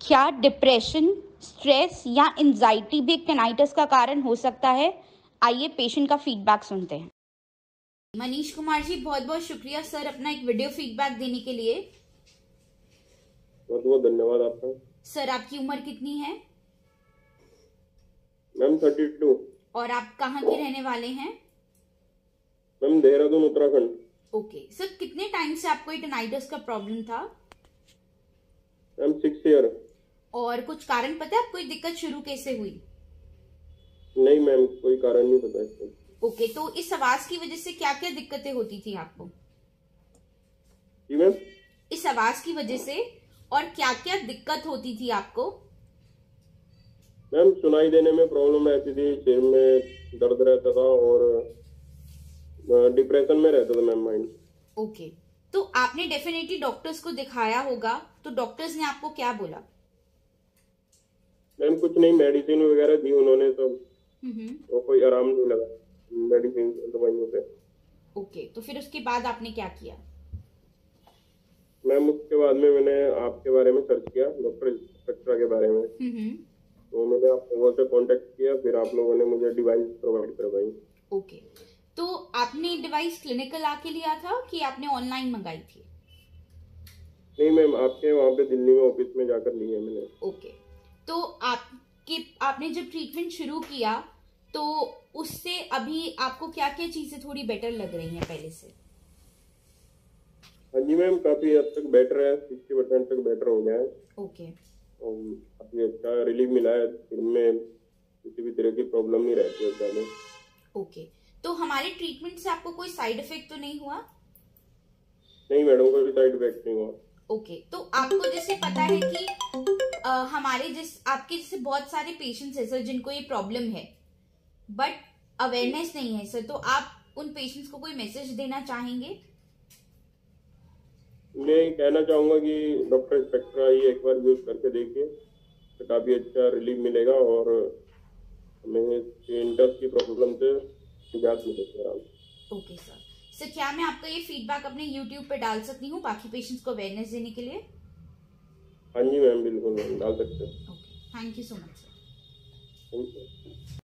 क्या depression, stress या anxiety भी एक टेनाइटिस का कारण हो सकता है? आइए पेशेंट का फीडबैक सुनते हैं। मनीष कुमार जी, बहुत बहुत शुक्रिया सर अपना एक वीडियो फीडबैक देने के लिए। बहुत बहुत धन्यवाद आपका। सर आपकी उम्र कितनी है? मैम 32। और आप कहाँ के रहने वाले हैं? Ma'am Dehradun Uttarakhand. Okay sir, कितने टाइम से आपको ये टेनाइटिस का प्रॉब्लम था? Ma'am 6 year. और कुछ कारण पता है आपको ये दिक्कत शुरू कैसे हुई? नहीं मैम, कोई कारण नहीं पता इसका। ओके, तो इस आवाज की वजह से क्या क्या दिक्कतें होती थी आपको? जी मैम। इस आवाज की वजह से और क्या क्या दिक्कत होती थी आपको? मैम सुनाई देने में प्रॉब्लम रहती थी, सिर में दर्द रहता था और डिप्रेशन में रहता था मैम माइंड। ओके, तो आपने डेफिनेटली डॉक्टर्स को दिखाया होगा, तो डॉक्टर्स ने आपको क्या बोला? मैम कुछ नहीं, मेडिसिन वगैरह दी उन्होंने सब, तो कोई आराम नहीं लगा मेडिसिन दवाइयों से। ओके, तो फिर उसके बाद आपने क्या किया? मैम उसके बाद में मैंने आपके बारे में सर्च किया, डॉक्टर स्पेक्ट्रा के बारे में। तो मैंने आप लोगों से कांटेक्ट किया, फिर आप लोगों ने मुझे डिवाइस प्रोवाइड करवाई। ओके, तो आपने डिवाइस क्लिनिकल आके लिया था कि आपने ऑनलाइन मंगाई थी? नहीं मैम, आपके वहाँ पे दिल्ली में ऑफिस में जाकर ली है मैंने। ओके, तो आपने जब ट्रीटमेंट शुरू किया तो उससे अभी आपको क्या क्या चीजें थोड़ी बेटर लग रही हैं पहले से? हाँ जी मैम, काफी हद तक बेटर है, 60% तक बेटर हो गया है। ओके, काफी अच्छा रिलीफ मिला है, सिर में किसी भी तरह की प्रॉब्लम नहीं रहती है ज्यादा। ओके, तो हमारे ट्रीटमेंट से आपको कोई साइड इफेक्ट तो नहीं हुआ? नहीं मैडम, कोई साइड इफेक्ट नहीं हुआ। ओके, तो आपको जैसे पता है कि आपके जैसे बहुत सारे पेशेंट्स हैं सर जिनको ये प्रॉब्लम है, बट अवेयरनेस नहीं है सर, तो आप उन पेशेंट्स को कोई मैसेज देना चाहेंगे? मैं कहना चाहूंगा कि डॉक्टर स्पेक्ट्रा ही एक बार यूज करके देखिए, तो काफी अच्छा रिलीफ मिलेगा और हमें इंटरेस्ट की प्रॉब्लम से निजात मिलेगी आराम से। ओके सर, क्या मैं आपका ये फीडबैक अपने यूट्यूब पे डाल सकती हूँ बाकी पेशेंट्स को अवेयरनेस देने के लिए? हाँ जी मैम, बिल्कुल मैम, डाल सकते हैं। Okay, thank you so much sir. Thank you.